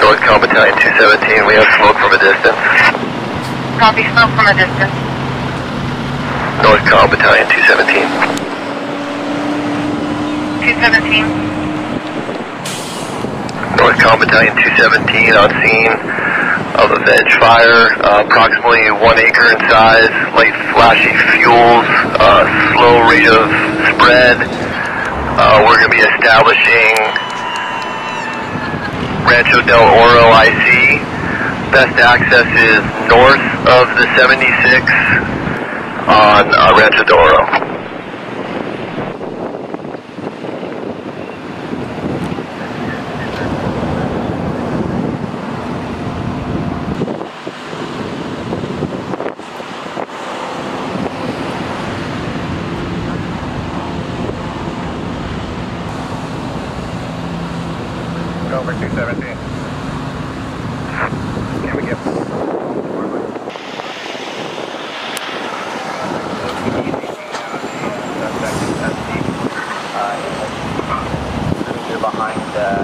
North Comm Battalion 217, we have smoke from a distance. Copy, smoke from a distance. North Comm Battalion 217. 217. North Comm Battalion 217 on scene of a veg fire, approximately 1 acre in size, light flashy fuels, slow rate of spread. We're going to be establishing Rancho Del Oro IC. Best access is north of the 76 on Rancho Del Oro. Over 217. Can we get behind